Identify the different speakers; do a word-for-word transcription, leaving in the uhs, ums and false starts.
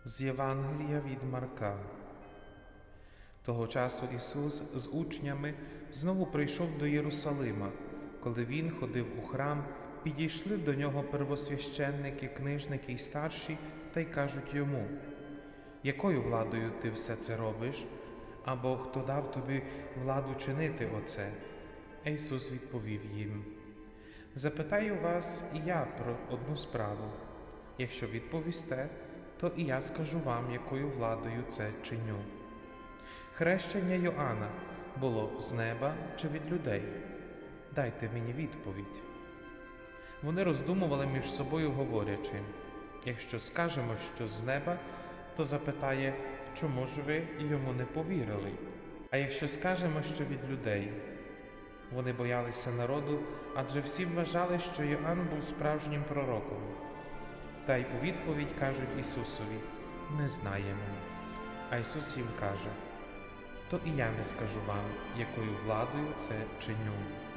Speaker 1: З Євангелія від Марка. Того часу Ісус з учнями знову прийшов до Єрусалима. Коли Він ходив у храм, підійшли до Нього первосвященники, книжники й старші, та й кажуть Йому: «Якою владою Ти все це робиш? Або хто дав Тобі владу чинити оце?» А Ісус відповів їм: «Запитаю вас і я про одну справу. Якщо відповісте, то і я скажу вам, якою владою це чиню. Хрещення Йоанна було з неба чи від людей? Дайте мені відповідь». Вони роздумували між собою, говорячи: «Якщо скажемо, що з неба, то запитає, чому ж ви йому не повірили? А якщо скажемо, що від людей?» Вони боялися народу, адже всі вважали, що Йоанн був справжнім пророком. Та й у відповідь кажуть Ісусові: «Не знаємо». А Ісус їм каже: «То і я не скажу вам, якою владою це чиню».